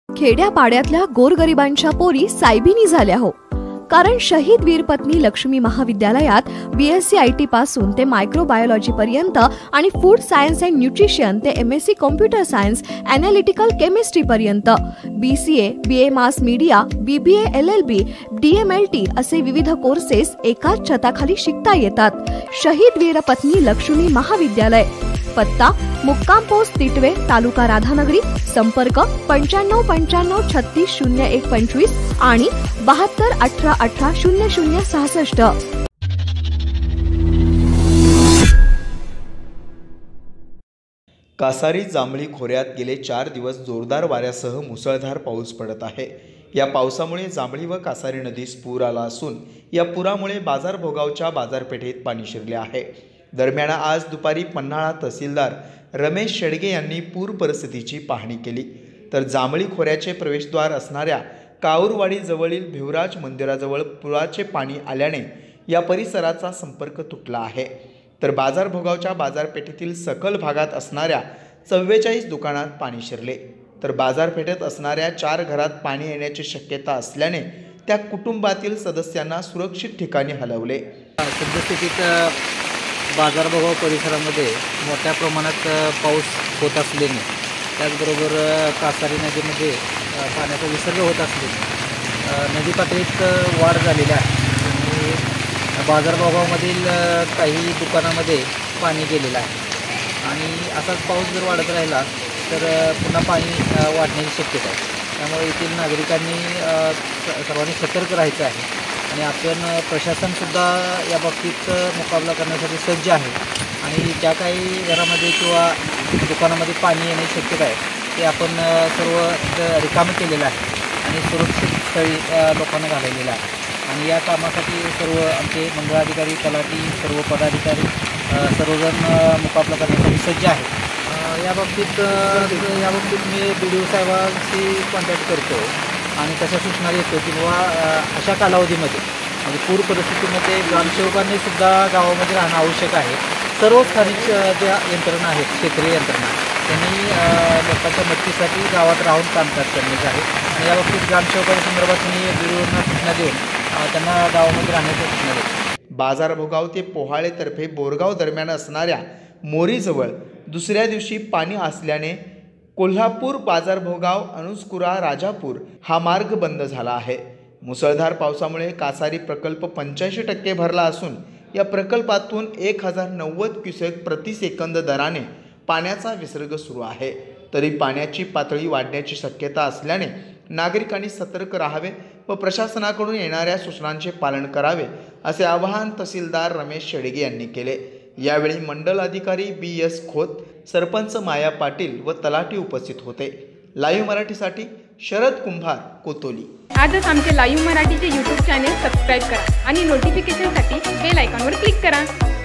खेड्यापाड्यातल्या गोरगरिबांच्या पोरी सायबिनी झाल्या हो. कारण शहीद वीरपत्नी लक्ष्मी महाविद्यालयात BSc IT पासून ते मायक्रोबायोलॉजी पर्यंत आणि फूड सायन्स अँड न्यूट्रिशन ते MSc computer science analytical chemistry पर्यंत BCA, BA mass media, BBA LLB, DMLT असे विविध कोर्सेस एकाच छताखाली शिकता येतात. शहीद वीरपत्नी लक्ष्मी महाविद्यालय, पत्ता मुक्काम पोस्ट तिटवे, तालुका राधानगरी, संपर्क 9595 36 01 25 आणि 72 18 18 00 66. कासारी जांभळी खोऱ्यात गेले 4 दिवस जोरदार वाऱ्यासह मुसळधार पाऊस पडत आहे. या पावसामुळे जांभळी व कासारी नदीस पूर आला असून या पुरामुळे बाजार भोगावच्या बाजारपेठेत पाणी शिरले आहे. दरम्यान आज दुपारी पन्हाळा तहसीलदार रमेश शेडगे यांनी पूर परिस्थितीची पाहणी केली. तर जांभळी खोऱ्याचे प्रवेशद्वार असणाऱ्या काऊरवाडी जवळील भिवराज मंदिराजवळ पुराचे पाणी आल्याने या परिसराचा संपर्क तुटला आहे. तर बाजार भोगावच्या बाजारपेठेतील सखल भागात असणाऱ्या 44 दुकानात पाणी शिरले. तर बाजारपेठेत असणाऱ्या 4 घरात पाणी येण्याची शक्यता असल्याने त्या कुटुंबातील सदस्यांना सुरक्षित ठिकाणी हलवले. सद्यस्थितीत बाजार भोगाव परिसरामध्ये मोठ्या प्रमाणात पाऊस होत असल्याने, त्याचबरोबर कासारी नदीमध्ये पाण्याचा विसर्ग होत असल्याने नदी पातळीत वाढ झालेली आहे आणि बाजार भोगावमधील काही दुकानामध्ये पाणी गेलेलं आहे आणि असाच पाऊस जर वाढत राहिला तर पुन्हा पाणी वाढण्याची शक्यता आहे. त्यामुळे येथील नागरिकांनी सर्वांनी सतर्क राहायचं आहे आणि आपण प्रशासनसुद्धा या बाबतीत मुकाबला करण्यासाठी सज्ज आहे आणि ज्या काही घरामध्ये किंवा दुकानामध्ये पाणी येण्याची शक्यता आहे ते आपण सर्व रिकामं केलेलं आहे आणि सुरक्षित स्थळी लोकांना घालवलेलं आहे आणि या कामासाठी सर्व आमचे मंडळाधिकारी, तलाठी, सर्व पदाधिकारी सर्वजण मुकाबला करण्यासाठी सज्ज आहे. याबाबतीत मी BDO साहेबांशी कॉन्टॅक्ट करतो आणि तशा सूचना देतो की बाबा अशा कालावधीमध्ये म्हणजे पूर परिस्थितीमध्ये ग्रामसेवकांनी सुद्धा गावामध्ये राहणं आवश्यक आहे. सर्व स्थानिक ज्या यंत्रणा आहेत, क्षेत्रीय यंत्रणा, त्यांनी लोकांच्या मदतीसाठी गावात राहून कामकाज करण्याचे आहे आणि याबाबतीत ग्रामसेवकांच्या संदर्भात मी BDOंना सूचना देऊन त्यांना गावामध्ये राहण्याची सूचना देतो. बाजार भोगाव ते पोहाळेतर्फे बोरगाव दरम्यान असणाऱ्या मोरीजवळ दुसऱ्या दिवशी पाणी असल्याने कोल्हापूर बाजार भोगाव अनुस्कुरा राजापूर हा मार्ग बंद झाला आहे. मुसळधार पावसामुळे कासारी प्रकल्प 85% भरला असून या प्रकल्पातून 1090 क्युसेक प्रति सेकंद दराने पाण्याचा विसर्ग सुरू आहे. तरी पाण्याची पातळी वाढण्याची शक्यता असल्याने नागरिकांनी सतर्क राहावे व प्रशासनाकडून येणाऱ्या सूचनांचे पालन करावे असे आवाहन तहसीलदार रमेश शेडगे यांनी केले. यावेळी मंडल अधिकारी BS खोत, सरपंच माया पाटील व तलाठी उपस्थित होते. लाईव्ह मराठीसाठी शरद कुंभार, कोतोली. आजच आमचे लाईव्ह मराठीचे YouTube चॅनेल सबस्क्राईब करा आणि नोटिफिकेशनसाठी बेल आयकॉनवर क्लिक करा.